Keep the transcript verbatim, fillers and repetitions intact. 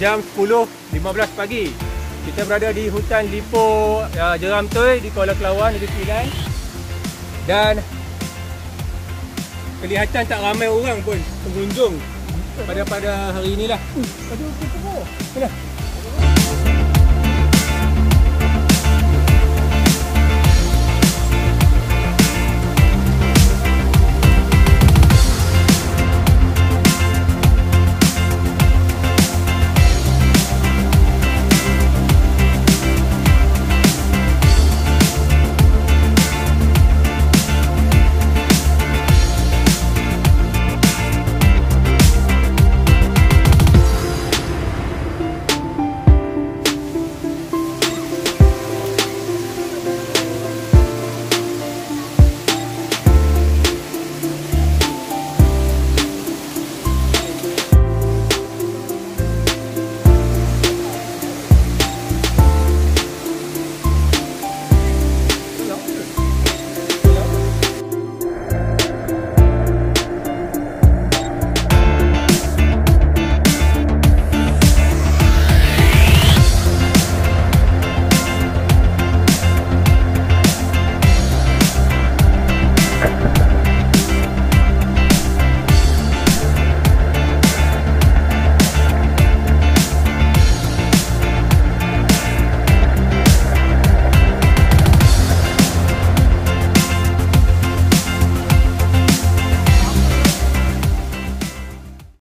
jam sepuluh lima belas pagi. Kita berada di hutan lipo uh, Jeram Toi di Kuala Kelawang, Negeri Sembilan. Dan kelihatan tak ramai orang pun pengunjung pada pada hari inilah. Uh, ada kupu-kupu. Mana?